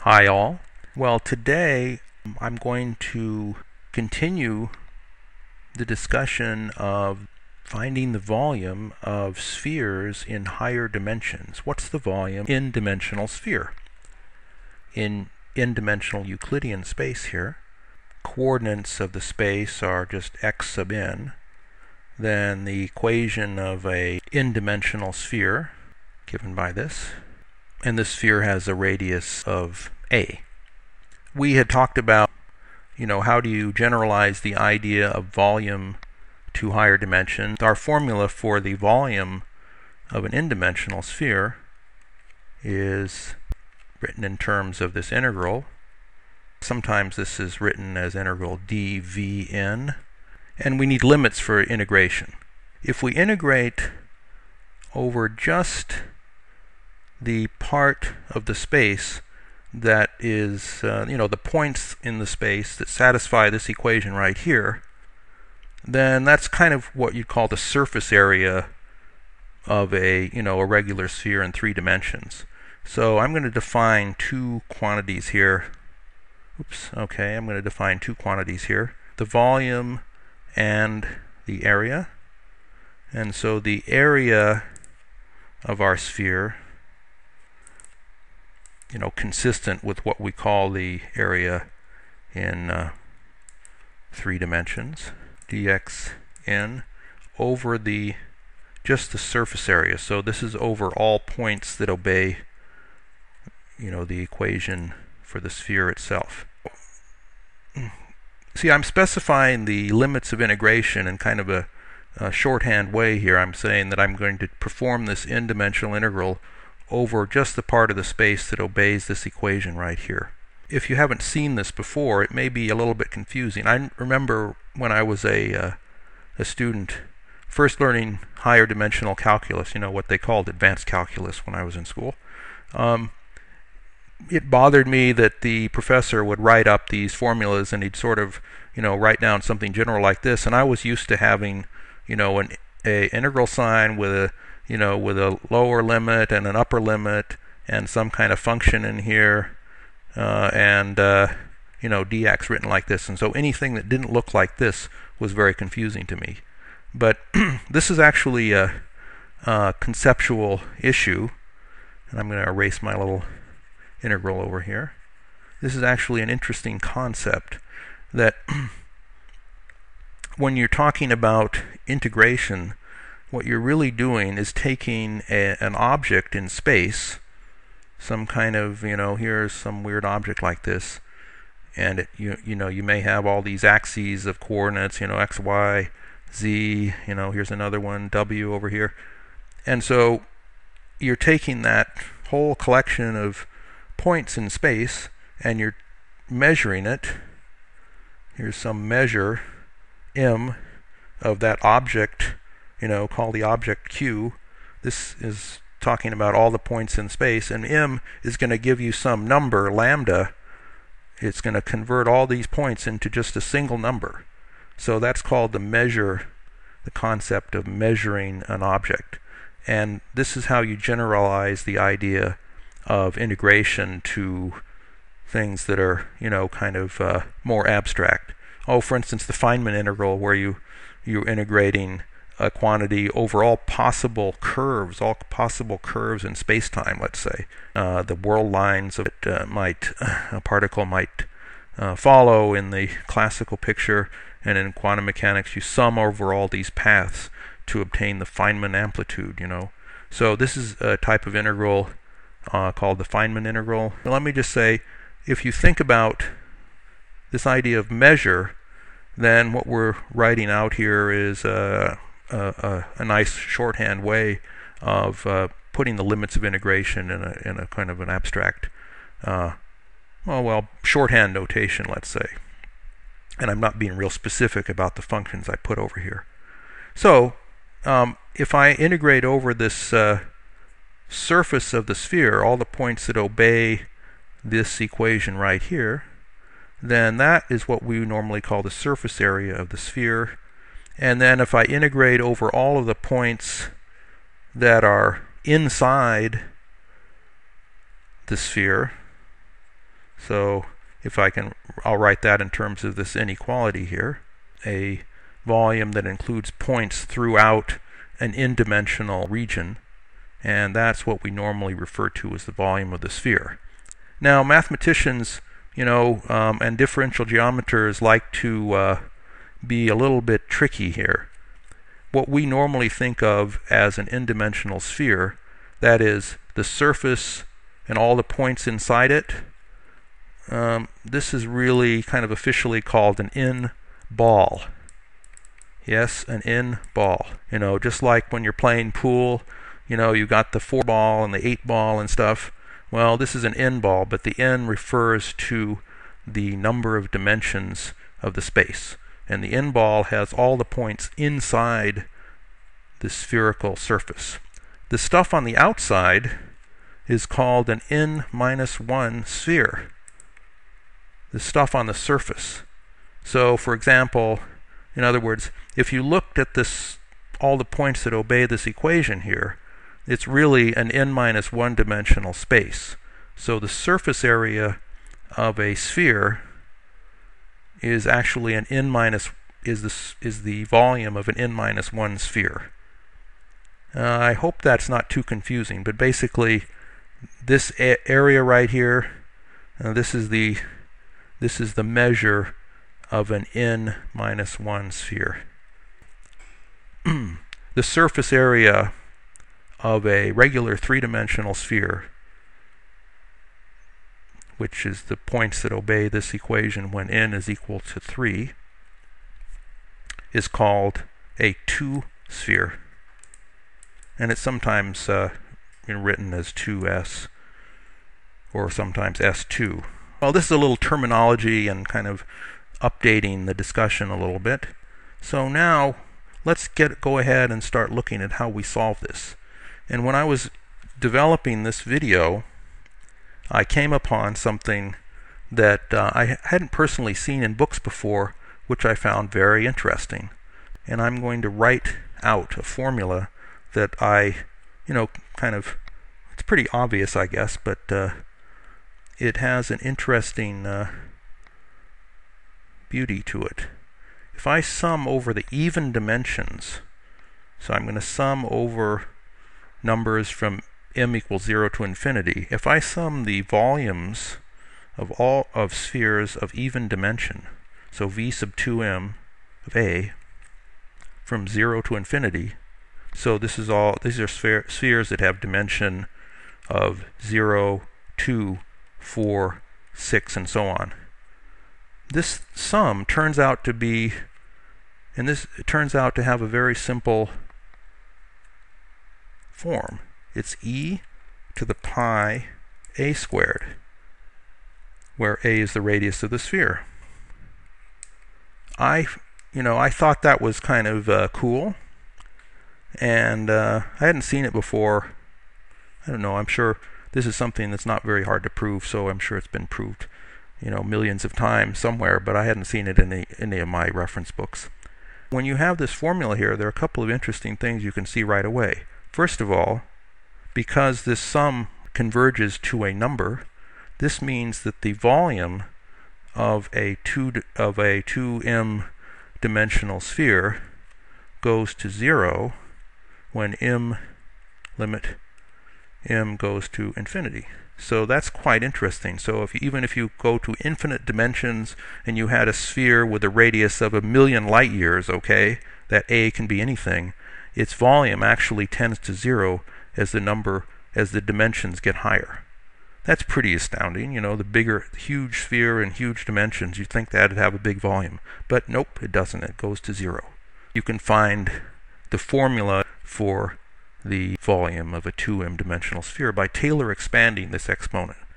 Hi all. Well, today I'm going to continue the discussion of finding the volume of spheres in higher dimensions. What's the volume in n-dimensional sphere? In n-dimensional Euclidean space here, coordinates of the space are just x sub n. Then the equation of a n-dimensional sphere given by this, and this sphere has a radius of a. We had talked about, how do you generalize the idea of volume to higher dimensions. Our formula for the volume of an n-dimensional sphere is written in terms of this integral. Sometimes this is written as integral dvn, and we need limits for integration. If we integrate over just the part of the space that is, the points in the space that satisfy this equation right here, then that's kind of what you'd call the surface area of a regular sphere in 3 dimensions. So I'm going to define two quantities here. I'm going to define two quantities here: the volume and the area. And so the area of our sphere, consistent with what we call the area in 3 dimensions, dxn over just the surface area. So this is over all points that obey, the equation for the sphere itself. See, I'm specifying the limits of integration in kind of a shorthand way here. I'm saying that I'm going to perform this n-dimensional integral over just the part of the space that obeys this equation right here. If you haven't seen this before, it may be a little bit confusing. I remember when I was a student first learning higher dimensional calculus, what they called advanced calculus when I was in school. It bothered me that the professor would write up these formulas and he'd sort of, write down something general like this, and I was used to having, an integral sign with a with a lower limit and an upper limit and some kind of function in here, and dx written like this. And so anything that didn't look like this was very confusing to me. But this is actually a conceptual issue, and I'm going to erase my little integral over here. This is actually an interesting concept that when you're talking about integration, what you're really doing is taking an object in space, some kind of, here's some weird object like this, and you may have all these axes of coordinates, x, y, z, here's another one, w over here. And so you're taking that whole collection of points in space and you're measuring it. Here's some measure m of that object, call the object Q. This is talking about all the points in space, and m is going to give you some number, lambda. It's going to convert all these points into just a single number. So that's called the concept of measuring an object. And this is how you generalize the idea of integration to things that are, kind of more abstract. For instance, the Feynman integral, where you're integrating a quantity over all possible curves in space-time, let's say. The world lines of it a particle might follow in the classical picture, and in quantum mechanics you sum over all these paths to obtain the Feynman amplitude, So this is a type of integral called the Feynman integral. Now, let me just say, if you think about this idea of measure, then what we're writing out here is a nice shorthand way of putting the limits of integration in a kind of an abstract, shorthand notation, let's say. And I'm not being real specific about the functions I put over here. So if I integrate over this surface of the sphere, all the points that obey this equation right here, then that is what we normally call the surface area of the sphere. And then if I integrate over all of the points that are inside the sphere, So if I'll write that in terms of this inequality here, a volume that includes points throughout an n-dimensional region, and that's what we normally refer to as the volume of the sphere. Now, mathematicians, and differential geometers like to be a little bit tricky here. What we normally think of as an n-dimensional sphere, that is the surface and all the points inside it, this is really kind of officially called an n-ball. Yes, an n-ball. Just like when you're playing pool, you got the 4-ball and the 8-ball and stuff. Well, this is an n-ball, but the n refers to the number of dimensions of the space. And the n-ball has all the points inside the spherical surface. The stuff on the outside is called an n-1 sphere. The stuff on the surface. So, for example, in other words, if you looked at all the points that obey this equation here, it's really an n-1 dimensional space. So the surface area of a sphere is actually an is the volume of an n-1 sphere. I hope that's not too confusing, but basically this area right here, this is the measure of an n-1 sphere. The surface area of a regular three-dimensional sphere, which is the points that obey this equation when n is equal to 3, is called a 2-sphere. And it's sometimes written as 2s, or sometimes s2. Well, this is a little terminology and kind of updating the discussion a little bit. So now let's go ahead and start looking at how we solve this. And when I was developing this video, I came upon something that I hadn't personally seen in books before, which I found very interesting. And I'm going to write out a formula that it's pretty obvious, I guess, but it has an interesting beauty to it. If I sum over the even dimensions, so I'm going to sum over numbers from m equals 0 to infinity. If I sum the volumes of all of spheres of even dimension, so v sub 2m of A, from 0 to infinity, so these are spheres that have dimension of 0, 2, 4, 6, and so on. This sum turns out to be, it turns out to have a very simple form. It's e to the pi a squared, where a is the radius of the sphere. I thought that was kind of cool, and I hadn't seen it before. I don't know, I'm sure this is something that's not very hard to prove, so I'm sure it's been proved, millions of times somewhere, but I hadn't seen it in any of my reference books. When you have this formula here, there are a couple of interesting things you can see right away. First of all, because this sum converges to a number, this means that the volume of a 2m dimensional sphere goes to 0 when limit m goes to infinity. So that's quite interesting. So even if you go to infinite dimensions and you had a sphere with a radius of 1,000,000 light years, okay, that a can be anything, its volume actually tends to 0 as the dimensions get higher. That's pretty astounding. The bigger, huge sphere and huge dimensions, you'd think that'd have a big volume. But nope, it doesn't. It goes to 0. You can find the formula for the volume of a 2m dimensional sphere by Taylor expanding this exponent.